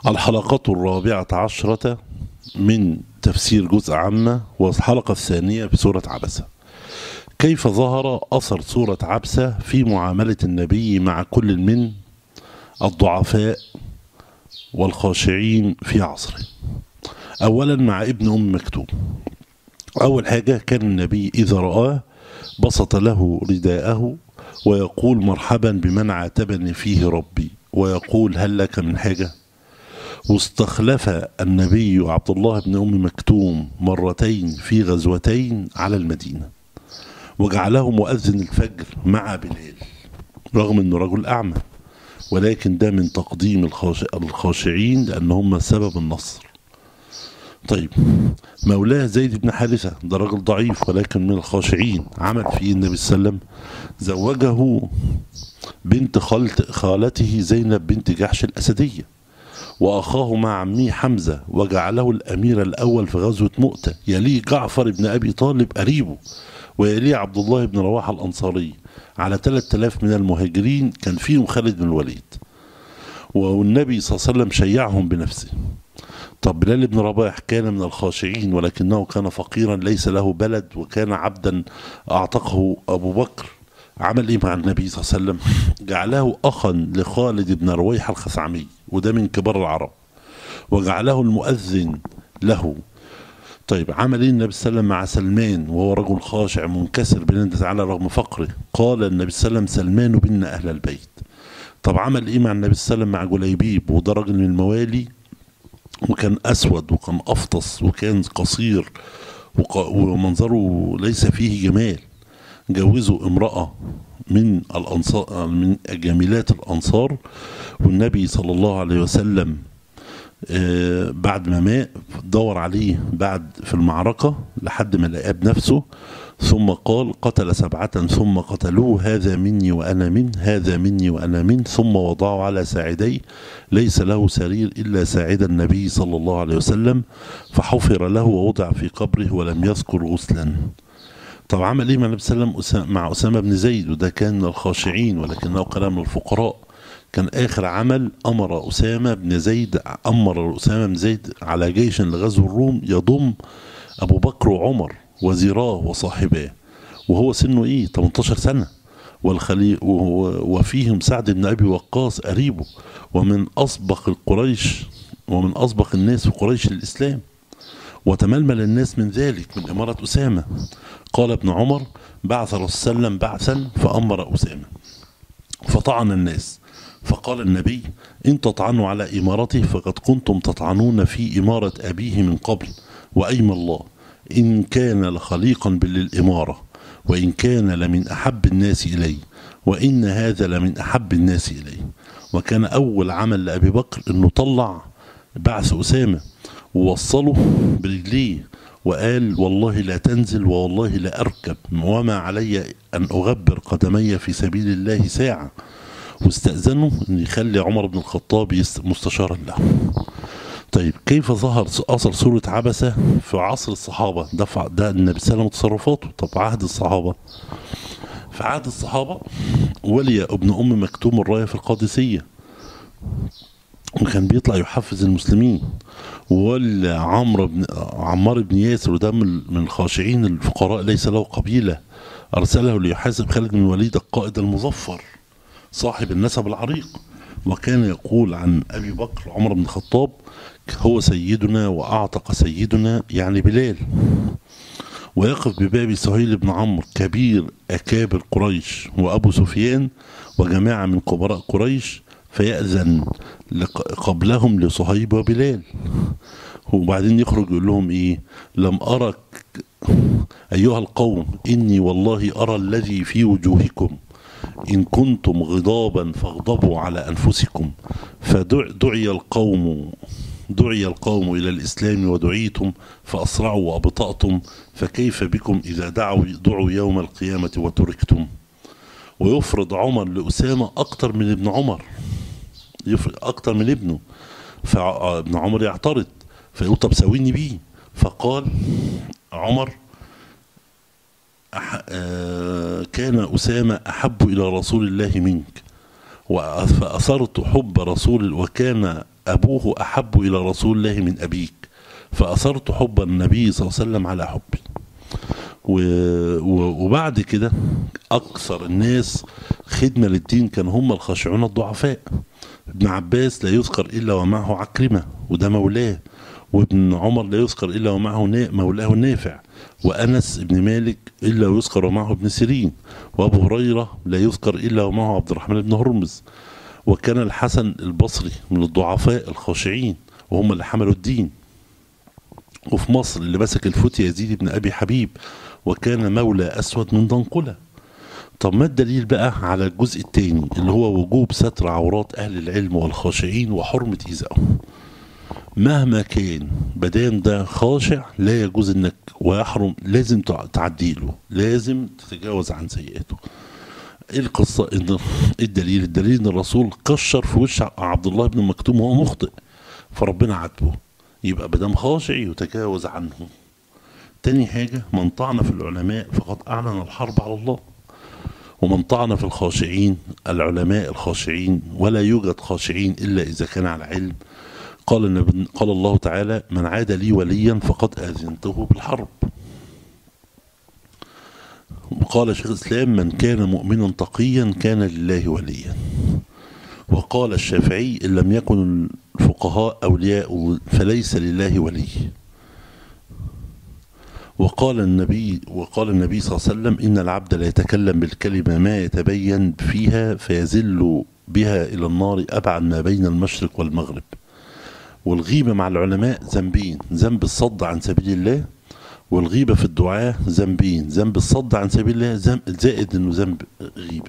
الحلقة الرابعة عشرة من تفسير جزء عامة، والحلقة الثانية في سورة عبسة. كيف ظهر أثر سورة عبسة في معاملة النبي مع كل من الضعفاء والخاشعين في عصره؟ أولا مع ابن أم مكتوم. أول حاجة، كان النبي إذا رآه بسط له رداءه ويقول مرحبا بمن عاتبني فيه ربي، ويقول هل لك من حاجة؟ واستخلف النبي عبد الله بن أم مكتوم مرتين في غزوتين على المدينة، وجعله مؤذن الفجر مع بلال رغم أنه رجل أعمى، ولكن ده من تقديم الخاشعين لأن هم سبب النصر. طيب، مولاه زيد بن حارثة ده رجل ضعيف ولكن من الخاشعين، عمل فيه النبي صلى الله عليه وسلم، زوجه بنت خالته زينب بنت جحش الأسدية، وأخاه مع عمه حمزة، وجعله الأمير الأول في غزوة مؤتة، يليه جعفر بن أبي طالب قريبه، ويليه عبد الله بن رواحة الأنصاري. على 3000 من المهاجرين كان فيهم خالد بن الوليد، والنبي صلى الله عليه وسلم شيعهم بنفسه. طب بلال بن رباح كان من الخاشعين ولكنه كان فقيرا ليس له بلد، وكان عبدا أعتقه أبو بكر. عمل ايه مع النبي صلى الله عليه وسلم؟ جعله اخا لخالد بن رويحة الخثعمي، وده من كبار العرب، وجعله المؤذن له. طيب، عمل ايه النبي صلى الله عليه وسلم مع سلمان وهو رجل خاشع منكسر بين الله تعالى رغم فقره؟ قال النبي صلى الله عليه وسلم سلمان بنا اهل البيت. طب عمل ايه مع النبي صلى الله عليه وسلم مع جليبيب، وده راجل من الموالي، وكان اسود وكان افطس وكان قصير ومنظره ليس فيه جمال. جوزوا امرأة من الأنصار، من جميلات الأنصار، والنبي صلى الله عليه وسلم بعد ما مات دور عليه بعد في المعركة لحد ما لقاه بنفسه، ثم قال قتل 7 ثم قتلوه، هذا مني وأنا منه، هذا مني وأنا منه، ثم وضعوا على ساعديه، ليس له سرير إلا ساعد النبي صلى الله عليه وسلم، فحفر له ووضع في قبره ولم يذكر غسلا. طب عمل ايه مع النبي صلى الله عليه وسلم مع أسامة بن زيد، وده كان من الخاشعين ولكنه كان من الفقراء؟ كان آخر عمل أمر أسامة بن زيد على جيش لغزو الروم يضم أبو بكر وعمر وزيراه وصاحباه، وهو سنه ايه 18 سنة، وفيهم سعد بن أبي وقاص قريبه، ومن أسبق الناس في قريش للإسلام، وتململ الناس من ذلك من إمارة أسامة. قال ابن عمر بعث رسول الله صلى الله عليه وسلم بعثا فأمر أسامة فطعن الناس، فقال النبي إن تطعنوا على إمارته فقد كنتم تطعنون في إمارة أبيه من قبل، وأيم الله إن كان لخليقا بالإمارة، وإن كان لمن أحب الناس إلي، وإن هذا لمن أحب الناس إلي. وكان أول عمل لأبي بكر أنه طلع بعث أسامة ووصله برجليه، وقال والله لا تنزل والله لا أركب، وما علي أن أغبر قدمي في سبيل الله ساعة. واستأذنوا أن يخلي عمر بن الخطاب مستشارا له. طيب، كيف ظهر أثر سورة عبسة في عصر الصحابة؟ ده النبي صلى الله عليه وسلم تصرفاته. طب عهد الصحابة، في عهد الصحابة ولي ابن أم مكتوم الراية في القادسية، وكان بيطلع يحفز المسلمين. ولا عمار بن ياسر، وده من الخاشعين الفقراء ليس له قبيلة، أرسله ليحاسب خالد بن الوليد القائد المظفر صاحب النسب العريق، وكان يقول عن أبي بكر عمر بن الخطاب هو سيدنا وأعتق سيدنا، يعني بلال. ويقف بباب سهيل بن عمرو كبير أكابر قريش وأبو سفيان وجماعة من كبراء قريش، فيأذن قبلهم لصهيب وبلال، وبعدين يخرج يقول لهم ايه؟ لم أرك أيها القوم إني والله أرى الذي في وجوهكم، إن كنتم غضابا فاغضبوا على أنفسكم، فدعي القوم إلى الإسلام ودعيتم فأسرعوا وأبطأتم، فكيف بكم إذا دعوا يوم القيامة وتركتم. ويفرض عمر لأسامة أكتر من ابن عمر، أكتر من ابنه، فابن عمر يعترض فيقول طب سويني بيه، فقال عمر كان أسامة أحب إلى رسول الله منك، فأثرت حب رسول، وكان أبوه أحب إلى رسول الله من أبيك، فأثرت حب النبي صلى الله عليه وسلم على حبي. وبعد كده أكثر الناس خدمة للدين كان هم الخاشعون الضعفاء. ابن عباس لا يذكر إلا ومعه عكرمة وده مولاه، وابن عمر لا يذكر إلا ومعه مولاه نافع، وأنس بن مالك إلا ويذكر ومعه ابن سيرين، وأبو هريرة لا يذكر إلا ومعه عبد الرحمن بن هرمز. وكان الحسن البصري من الضعفاء الخاشعين وهم اللي حملوا الدين. وفي مصر اللي مسك الفتية يزيد بن أبي حبيب، وكان مولى أسود من دنقلة. طب ما الدليل بقى على الجزء الثاني اللي هو وجوب ستر عورات أهل العلم والخاشعين وحرمة إيذائهم؟ مهما كان بدام ده خاشع لا يجوز انك ويحرم، لازم تعديله، لازم تتجاوز عن سيئاته. ايه القصة؟ ان الدليل ان الرسول كشر في وش عبد الله بن مكتوم وهو مخطئ فربنا عاتبه، يبقى بدام خاشع يتجاوز عنه. تاني حاجة، من طعن في العلماء فقد أعلن الحرب على الله، ومن طعن في الخاشعين العلماء الخاشعين، ولا يوجد خاشعين إلا إذا كان على علم. قال الله تعالى: من عاد لي وليا فقد آذنته بالحرب. وقال شيخ الإسلام: من كان مؤمنا تقيا كان لله وليا. وقال الشافعي: إن لم يكن الفقهاء أولياء فليس لله ولي. وقال النبي صلى الله عليه وسلم: إن العبد لا يتكلم بالكلمة ما يتبين فيها فيزل بها إلى النار أبعد ما بين المشرق والمغرب. والغيبة مع العلماء ذنبين: ذنب الصد عن سبيل الله، والغيبة في الدعاء ذنبين: ذنب الصد عن سبيل الله زائد انه ذنب غيبة.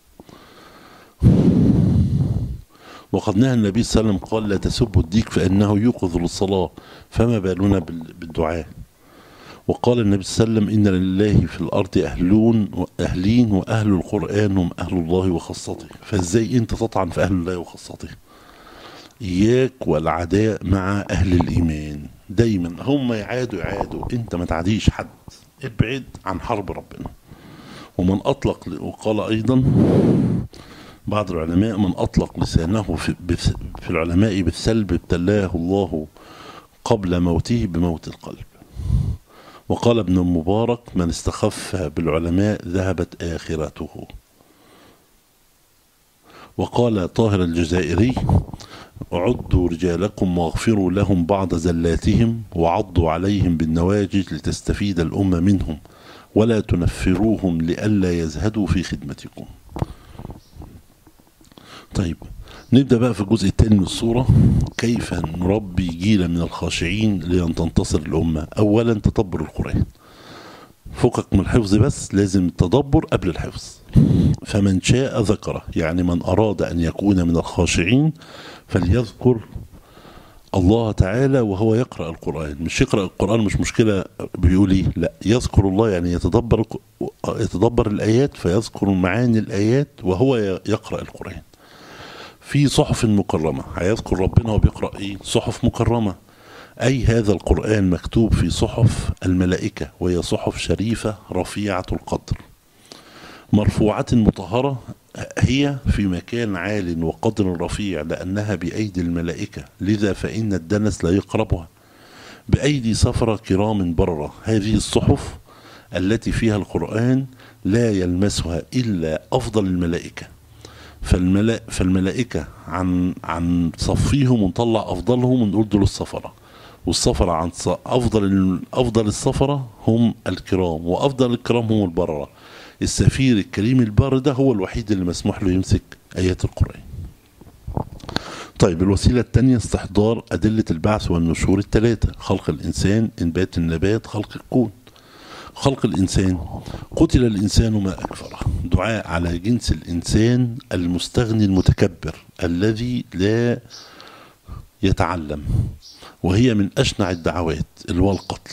وقد نهى النبي صلى الله عليه وسلم قال: لا تسبوا الديك فإنه يوقظ للصلاة، فما بالنا بالدعاء. وقال النبي صلى الله عليه وسلم: إن لله في الأرض أهلين وأهل القرآن هم أهل الله وخاصته. فإزاي أنت تطعن في أهل الله وخاصته؟ إياك والعداء مع أهل الإيمان، دايما هم يعادوا، أنت ما تعديش حد، ابعد عن حرب ربنا. ومن أطلق، وقال أيضا بعض العلماء: من أطلق لسانه في العلماء بالسلب ابتلاه الله قبل موته بموت القلب. وقال ابن المبارك: من استخف بالعلماء ذهبت آخرته. وقال طاهر الجزائري: عدوا رجالكم واغفروا لهم بعض زلاتهم وعضوا عليهم بالنواجذ لتستفيد الأمة منهم، ولا تنفروهم لئلا يزهدوا في خدمتكم. طيب نبدأ بقى في الجزء الثاني من الصورة، كيف نربي جيلا من الخاشعين لأن تنتصر الأمة. أولا تدبر القرآن، فكك من الحفظ بس، لازم التدبر قبل الحفظ. فمن شاء ذكره، يعني من أراد أن يكون من الخاشعين فليذكر الله تعالى وهو يقرأ القرآن. مش يقرأ القرآن مش مشكلة، بيقول ايه؟ لا، يذكر الله يعني يتدبر الآيات، فيذكر معاني الآيات وهو يقرأ القرآن. في صحف مكرمة هيذكر ربنا وبيقرأ ايه؟ صحف مكرمة، أي هذا القرآن مكتوب في صحف الملائكة، وهي صحف شريفة رفيعة القدر مرفوعة مطهرة، هي في مكان عال وقدر رفيع لأنها بأيدي الملائكة، لذا فإن الدنس لا يقربها، بأيدي سفرة كرام بررة. هذه الصحف التي فيها القرآن لا يلمسها إلا أفضل الملائكة، فالملائكة عن صفيهم ونطلع أفضلهم ونقول دول السفرة، والسفرة عن أفضل السفرة هم الكرام، وأفضل الكرام هم البررة. السفير الكريم البار ده هو الوحيد اللي مسموح له يمسك آيات القرآن. طيب الوسيلة الثانية استحضار أدلة البعث والنشور الثلاثة: خلق الإنسان، إنبات النبات، خلق الكون. خلق الإنسان: قتل الإنسان ما أكفره، دعاء على جنس الإنسان المستغني المتكبر الذي لا يتعلم، وهي من أشنع الدعوات اللي هو القتل.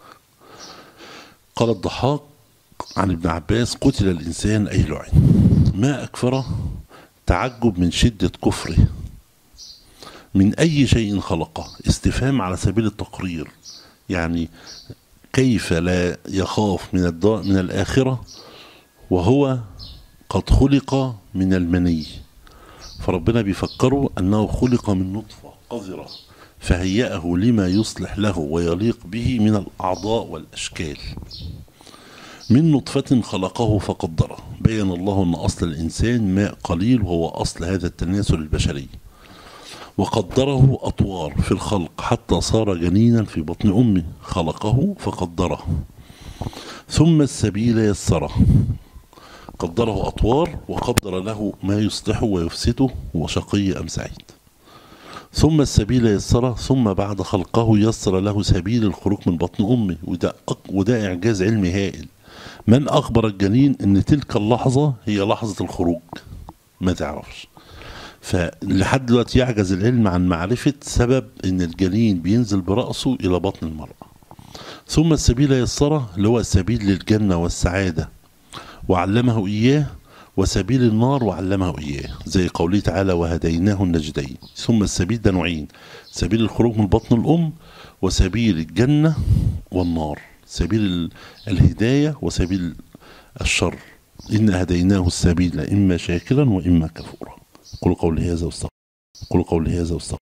قال الضحاك عن ابن عباس: قتل الإنسان أي لعن. ما أكفره: تعجب من شدة كفره من أي شيء خلقه، استفهام على سبيل التقرير، يعني كيف لا يخاف من الآخرة وهو قد خلق من المني؟ فربنا بيفكره أنه خلق من نطفة قذرة فهيأه لما يصلح له ويليق به من الأعضاء والأشكال. من نطفة خلقه فقدره. بين الله أن أصل الإنسان ماء قليل وهو أصل هذا التناسل البشري، وقدره أطوار في الخلق حتى صار جنينا في بطن أمه. خلقه فقدره. ثم السبيل يسره. قدره أطوار وقدر له ما يصلحه ويفسده وشقي أم سعيد. ثم السبيل يسره، ثم بعد خلقه يسر له سبيل الخروج من بطن أمه. وده إعجاز علمي هائل. من أخبر الجنين أن تلك اللحظة هي لحظة الخروج؟ ما تعرفش. فلحد دلوقتي يعجز العلم عن معرفة سبب أن الجنين بينزل برأسه إلى بطن المرأة. ثم السبيل يسره اللي هو السبيل للجنة والسعادة وعلمه إياه، وسبيل النار وعلمه إياه، زي قوله تعالى وهديناه النجدين. ثم السبيل ده نوعين: سبيل الخروج من بطن الأم، وسبيل الجنة والنار، سبيل الهداية وسبيل الشر. إن هديناه السبيل إما شاكرا وإما كفورا. قولوا قولي هذا واستغفر